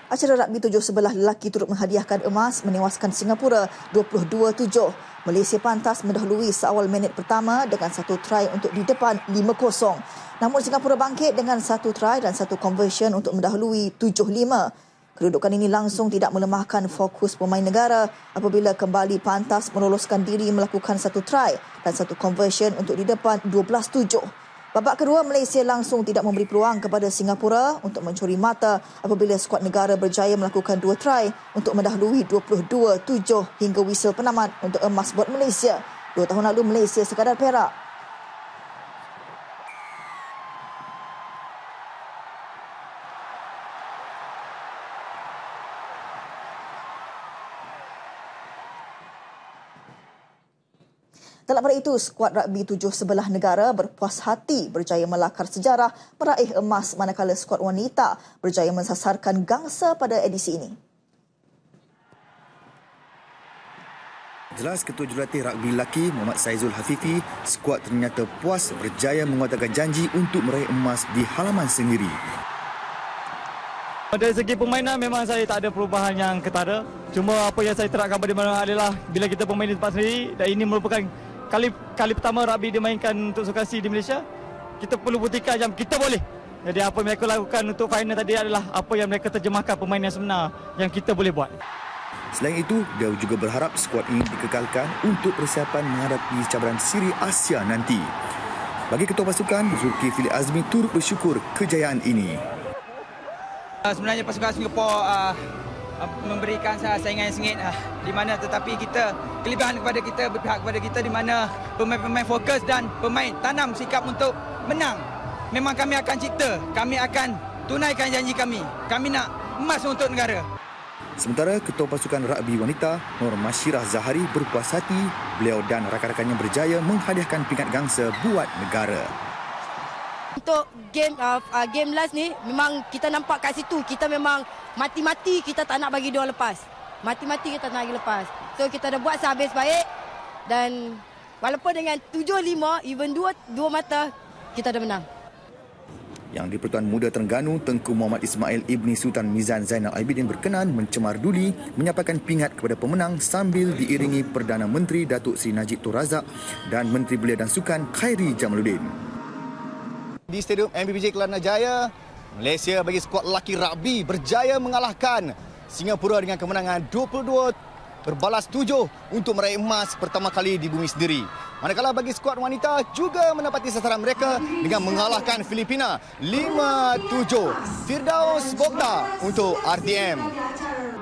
Acara rugby 7 sebelah lelaki turut menghadiahkan emas menewaskan Singapura 22-7. Malaysia pantas mendahului seawal minit pertama dengan satu try untuk di depan 5-0. Namun Singapura bangkit dengan satu try dan satu conversion untuk mendahului 7-5. Kedudukan ini langsung tidak melemahkan fokus pemain negara apabila kembali pantas meloloskan diri melakukan satu try dan satu conversion untuk di depan 12-7. Babak kedua, Malaysia langsung tidak memberi peluang kepada Singapura untuk mencuri mata apabila skuad negara berjaya melakukan dua try untuk mendahului 22-7 hingga whistle penamat untuk emas buat Malaysia. 2 tahun lalu Malaysia sekadar perak. Dalam pada itu, skuad rugby 7 sebelah negara berpuas hati berjaya melakar sejarah meraih emas manakala skuad wanita berjaya mensasarkan gangsa pada edisi ini. Jelas Ketua Jurulatih Rugby Lelaki Muhammad Saizul Hafifi, skuad ternyata puas berjaya menguatkan janji untuk meraih emas di halaman sendiri. Dari segi permainan memang saya tak ada perubahan yang ketara. Cuma apa yang saya terapkan pada mana adalah bila kita bermain di tempat sendiri dan ini merupakan kali pertama rugby dimainkan untuk Sukan C di Malaysia, kita perlu buktikan yang kita boleh. Jadi apa yang mereka lakukan untuk final tadi adalah apa yang mereka terjemahkan permainan sebenar yang kita boleh buat. Selain itu, dia juga berharap skuad ini dikekalkan untuk persiapan menghadapi cabaran Siri Asia nanti. Bagi Ketua Pasukan, Zulkifli Azmi turut bersyukur kejayaan ini. Sebenarnya pasukan Singapura memberikan saingan yang sengit di mana tetapi kita kelebihan kepada kita berpihak kepada kita di mana pemain-pemain fokus dan pemain tanam sikap untuk menang. Memang kami akan cipta, kami akan tunaikan janji kami. Kami nak emas untuk negara. Sementara Ketua Pasukan Rugby Wanita Nur Mashirah Zahari berpuas hati beliau dan rakan-rakannya berjaya menghadiahkan pingat gangsa buat negara. Untuk game last ni memang kita nampak kat situ kita memang mati-mati kita tak nak bagi dia orang lepas. Mati-mati kita tak nak bagi lepas. So kita dah buat sehabis baik dan walaupun dengan 7-5 even dua mata kita dah menang. Yang di-Persatuan Muda Terengganu, Tengku Muhammad Ismail Ibni Sultan Mizan Zainal Abidin berkenan mencemar duli menyampaikan pingat kepada pemenang sambil diiringi Perdana Menteri Datuk Seri Najib Tun Razak dan Menteri Belia dan Sukan Khairi Jamaluddin. Di Stadium MBBJ Kelana Jaya, Malaysia bagi skuad lelaki rugby berjaya mengalahkan Singapura dengan kemenangan 22-7 untuk meraih emas pertama kali di bumi sendiri. Manakala bagi skuad wanita juga menepati sasaran mereka dengan mengalahkan Filipina 5-7. Firdaus Bogda untuk RTM.